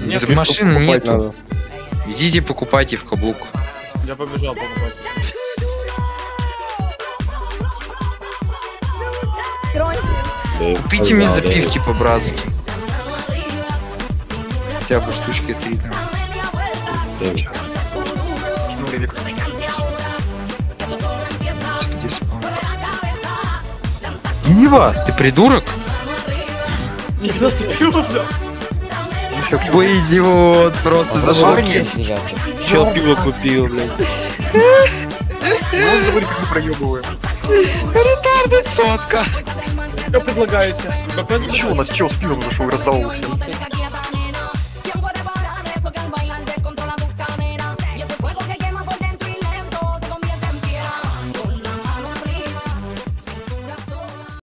Нет, машины Покупать нету. надо. Идите покупайте в каблук. я побежал покупать. Купите мне запивки по-братски. Хотя бы штучки 3 там. Где спам? Дива, ты придурок? Никто ступился. Ой, идиот, просто зашел. Чел пиво купил, блядь. Он говорит, как мы проебываем. Ретардед сотка. Что предлагаете? Чё, у нас чел с пивом зашел и раздавал всем.